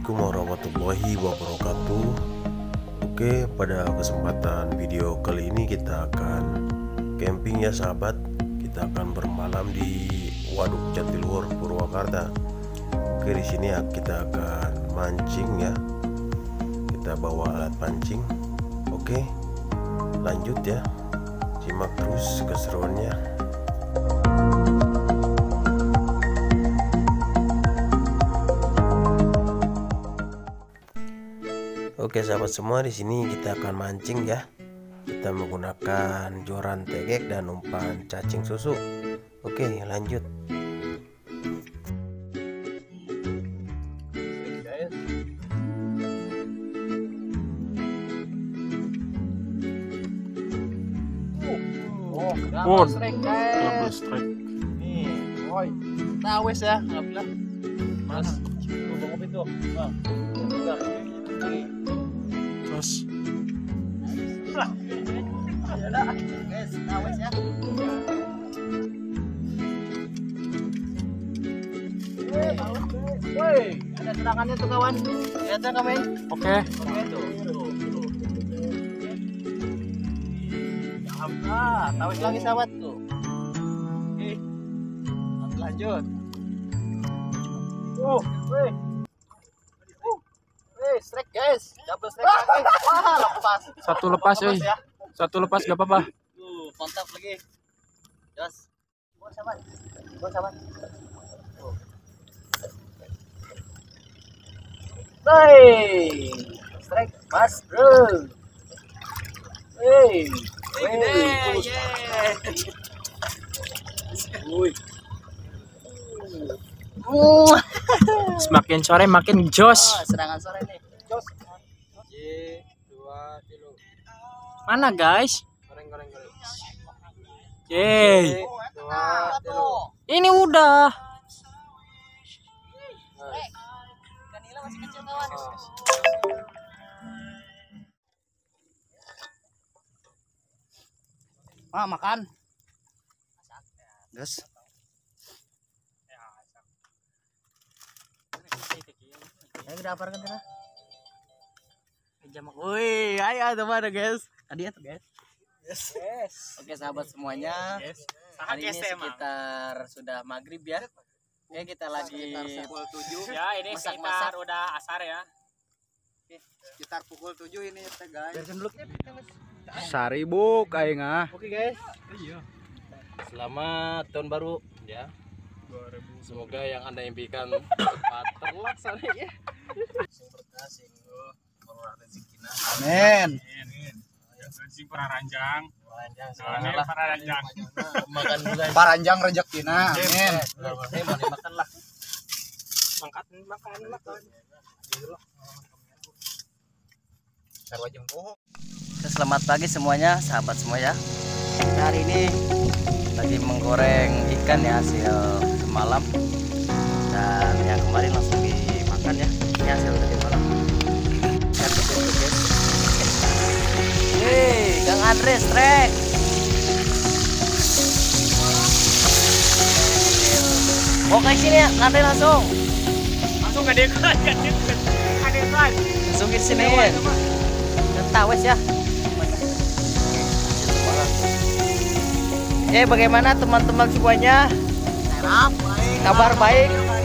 Assalamualaikum warahmatullahi wabarakatuh. Oke, pada kesempatan video kali ini kita akan camping ya sahabat. Kita akan bermalam di Waduk Jatiluhur, Purwakarta. Oke, di sini ya kita akan mancing ya. Kita bawa alat pancing. Oke, lanjut ya. Simak terus keseruannya. Oke sahabat semua, di sini kita akan mancing ya. Kita menggunakan joran tegek dan umpan cacing susu. Oke, lanjut. Double strike guys. Nih, woi. Tawes ya, alhamdulillah. Mas, tuh bawa kopi tuh. Bang. Terus. Ada guys, tawes ya. Woi, ada serangannya tuh kawan. Lihat ya kami. Oke. Oke tuh. Alhamdulillah, tawes lagi sahabat tuh. Oke. Lanjut. Woi. Strike guys, double strike lagi. Wah, lepas. Satu lepas ya. Satu lepas gak apa-apa. Mantap lagi. Jos. Buat sahabat. Buat sahabat. Hey, strike mas bro. Hey, Semakin sore makin jos. Serangan sore nih. Jos. Mana guys? Goreng. Yeay. Ini udah. Kanila masih kecil kawan. Makan. Gas. Ayo kita aparkan kita. Jamak. Woi, ayo teman guys. Tadi tuh guys. Yes. Oke sahabat semuanya. Yes. Hari ini sekitar sudah maghrib ya. Oke, kita lagi pukul 7. Ya, ini sekitar udah asar ya. Oke, sekitar pukul 7 ini teh guys. Beresin dulu. Saribuk aing ah. Oke guys. Iya. Selamat tahun baru ya. 2000. Semoga yang Anda impikan cepat terlaksana ya. Amin. Sing para ranjang. Makan dulu. Paranjang rezekina. Amin. Makan lah. Makan. Selamat pagi semuanya, sahabat semua ya. Hari ini lagi menggoreng ikan ya, hasil semalam. Dan yang kemarin langsung dimakan ya. Ini hasil tadi malam. Hei, Kang Andre strike. Oke sini ya, Andre langsung. Langsung ke dekat. Langsung ke sini. Tawes ya. Bagaimana teman-teman semuanya? Kabar baik.